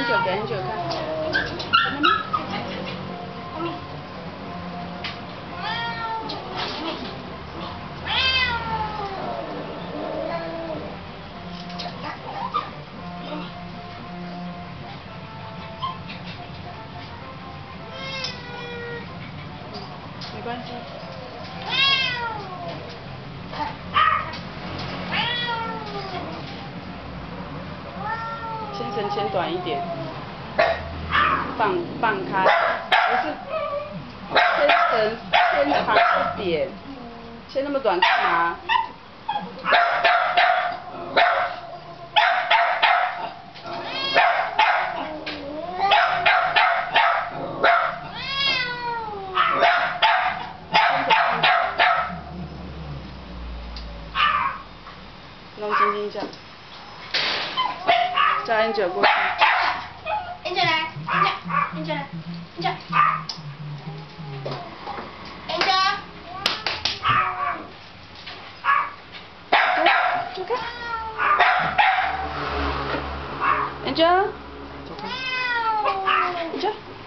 Angel 给 Angel 看。看到吗？ 后面。 没关系。牵绳牵短一点，放开，不是牵绳牵长一点，牵那么短干嘛？弄轻轻一下，叫 Angel 过去。 Angel 来 ，Angel 来 ，Angel。 走开。Angel，走开。Angel。